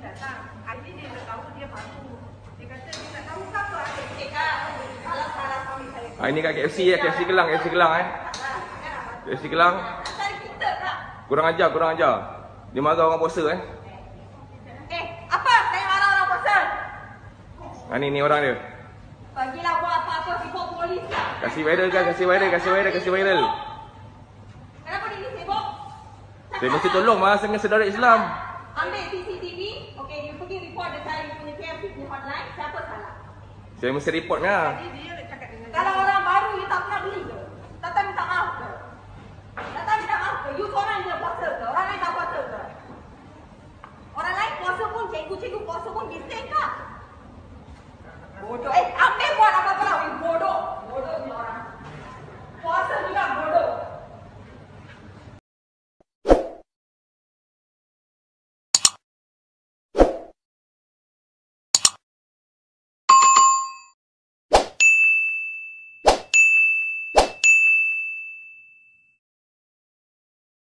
datang. Hari ni dia dah tahu dia malu. Dia kata dia tak tahu apa ada cik kak. Salah suami saya. Ini kat KFC ya, KFC Kelang KFC Kelang. Kurang ajar. Dia marah orang puasa Apa saya marah orang puasa? Ni orang dia. Bagilah buat apa-apa sibuk polis lah. Kasih viral. Kenapa dia ni sibuk? Saya mesti tolong dengan saudara Islam. Ambil CCTV. Okey, you pergi report dekat you punya KFC punya hotline. Siapa salah? Saya mesti reportnya. Kalau orang baru you tak pernah beli ke? Datang minta maaf ke? You seorang je puasa ke? Orang lain tak puasa ke? Orang lain puasa pun, cikgu-cikgu puasa pun bising kak. Bodoh.